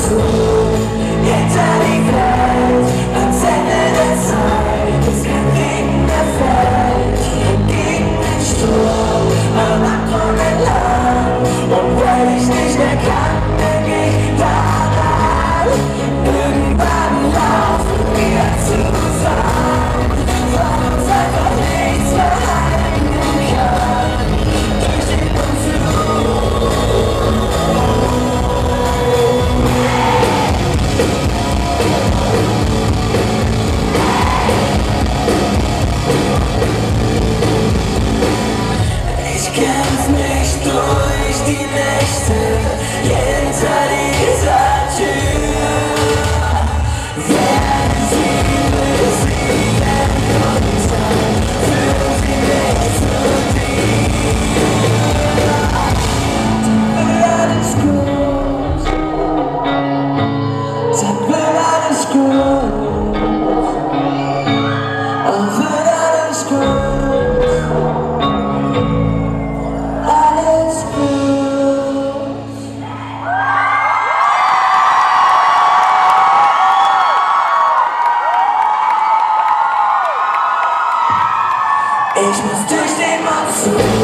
Monsun hinter die Welt. Ans Ende der Zeit ist kein Regen mehr fällt. Und gegen den Sturm am Abgrund entlang. Und wenn ich nicht mehr kann, dann geh ich daran. Irgendwann laufen wir zusammen, weil uns einfach nichts mehr halten kann. Durch den Monsun. Ich kämpf mich durch die Nächte hinter dieser Tür. Werden sie besiegen und dann führen sie mich zu dir. Dann wird alles gut, dann wird alles gut, dann wird alles gut. Alles gut. Ich muss durch den Monsun.